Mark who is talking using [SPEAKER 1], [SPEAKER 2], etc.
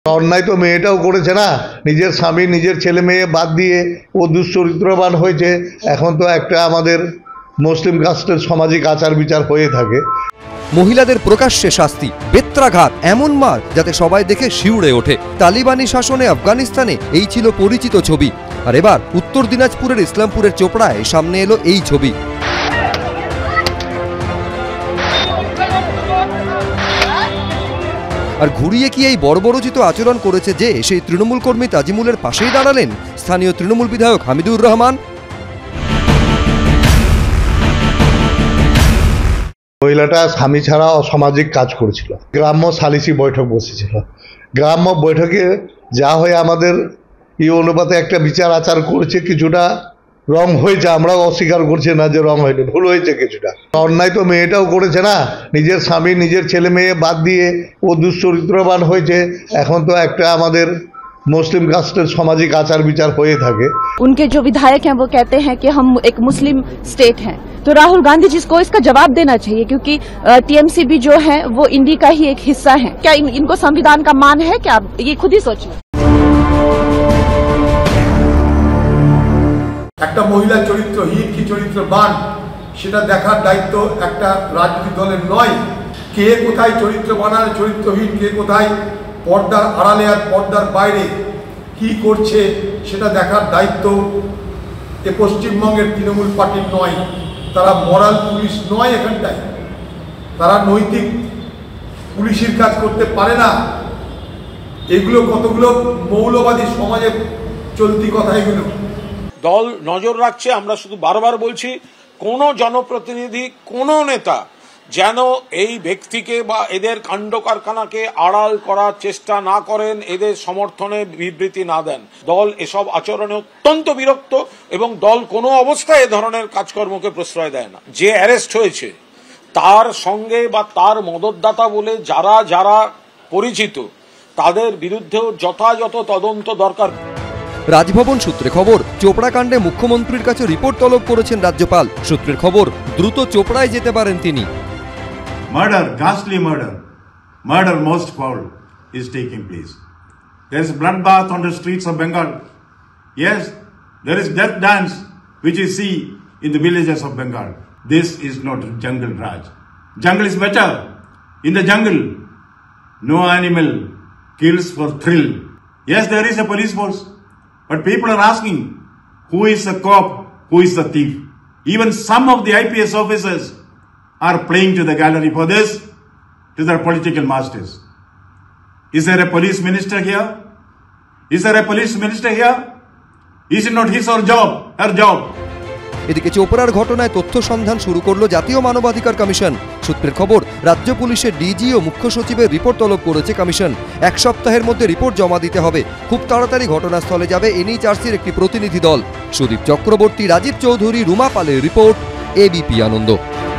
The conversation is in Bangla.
[SPEAKER 1] অন্যায় তো মেয়েটাও করেছে না, নিজের স্বামী নিজের ছেলে মেয়ে বাদ দিয়ে ও দুশ্চরিত্রবান হয়েছে। এখন তো একটা আমাদের মুসলিম কাস্টের সামাজিক আচার বিচার হয়ে থাকে।
[SPEAKER 2] মহিলাদের প্রকাশ্যে শাস্তি, বেত্রাঘাত, এমন মার যাতে সবাই দেখে শিউরে ওঠে। তালিবানি শাসনে আফগানিস্তানে এই ছিল পরিচিত ছবি, আর এবার উত্তর দিনাজপুরের ইসলামপুরের চোপড়ায় সামনে এলো এই ছবি। আর ঘুরিয়ে কি এই বর্বরোচিত আচরণ করেছে যে সেই তৃণমূল কর্মী তাজিমুলের পাশেই দাঁড়ালেন স্থানীয় তৃণমূল বিধায়ক হামিদুর রহমান।
[SPEAKER 1] মহিলাটা স্বামী ছাড়া অসামাজিক কাজ করেছিল। গ্রাম্য সালিসি বৈঠক বসেছিল। গ্রাম্য বৈঠকে যা হয়ে আমাদের এই অনুপাতে একটা বিচার আচার করেছে, কিছুটা রং হয়েছে। আমরাও অস্বীকার করছি না যে রং হয়নি, ভুল হয়েছে কিছুটা। অন্যায় তো মেয়েটাও করেছে না, নিজের স্বামী নিজের ছেলে মেয়ে বাদ দিয়ে ও দুশ্চরিত্রবান হয়েছে। এখন তো একটা আমাদের मुस्लिम कास्टेर सामाजिक आचार विचार होए थाके।
[SPEAKER 3] उनके जो विधायक हैं वो कहते हैं कि हम एक मुस्लिम स्टेट हैं, तो राहुल गांधी जी को इसका जवाब देना चाहिए, क्योंकि टीएमसी भी जो है वो इंडी का ही एक हिस्सा है। क्या इनको संविधान का मान है क्या? ये खुद ही सोचिए।
[SPEAKER 4] একটা মহিলা চরিত্রহীন কি চরিত্রবান সেটা দেখার দায়িত্ব একটা রাজনৈতিক দলের নয়। কে কোথায় চরিত্রবান আর চরিত্রহীন, কে কোথায় পর্দার আড়ালে আর পর্দার বাইরে কি করছে সেটা দেখার দায়িত্ব এ পশ্চিমবঙ্গের তৃণমূল পার্টির নয়। তারা মরাল পুলিশ নয়, এখানটায় তারা নৈতিক পুলিশের কাজ করতে পারে না। এগুলো কতগুলো মৌলবাদী সমাজে চলতি কথা। এগুলো
[SPEAKER 5] দল নজর রাখছে। আমরা শুধু বারবার বলছি, কোনো জনপ্রতিনিধি, কোনো নেতা যেন এই ব্যক্তিকে বা এদের কাণ্ড কারখানাকে আড়াল করার চেষ্টা না করেন, এদের সমর্থনে বিবৃতি না দেন। দল এসব আচরণে অত্যন্ত বিরক্ত এবং দল কোনো অবস্থায় এ ধরনের কাজকর্মকে প্রশ্রয় দেয় না। যে অ্যারেস্ট হয়েছে তার সঙ্গে বা তার মদতদাতা বলে যারা যারা পরিচিত তাদের বিরুদ্ধেও যথাযথ তদন্ত দরকার।
[SPEAKER 2] রাজভবন সূত্রে খবর, চোপড়া কাণ্ডে মুখ্যমন্ত্রীর কাছে রিপোর্ট তলব করেছেন রাজ্যপাল। সূত্রের খবর, দ্রুত চোপড়ায় যেতে পারেন তিনি।
[SPEAKER 6] Murder, ghastly murder most foul is taking place. There is bloodbath on the streets of Bengal. Yes, there is death dance which you see in the villages of Bengal. This is not jungle Raj. Jungle is better. In the jungle, no animal kills for thrill. Yes, there is a police force, but people are asking, who is the cop, who is the thief? Even some of the IPS officers are playing to the gallery for this, to their political masters. Is there a police minister here? Is there a police minister here? Is it not his or job, her job?
[SPEAKER 2] এদিকে চোপড়ার ঘটনায় তথ্য সন্ধান শুরু করলো জাতীয় মানবাধিকার কমিশন। সূত্রের খবর, রাজ্য পুলিশের ডিজি ও মুখ্য সচিবের রিপোর্ট তলব করেছে কমিশন। 1 সপ্তাহের মধ্যে রিপোর্ট জমা দিতে হবে। খুব তাড়াতাড়ি ঘটনাস্থলে যাবে এনএইচআরসির একটি প্রতিনিধি দল। সুদীপ চক্রবর্তী, রাজীব চৌধুরী, রুমা পালের রিপোর্ট, এবিপি আনন্দ।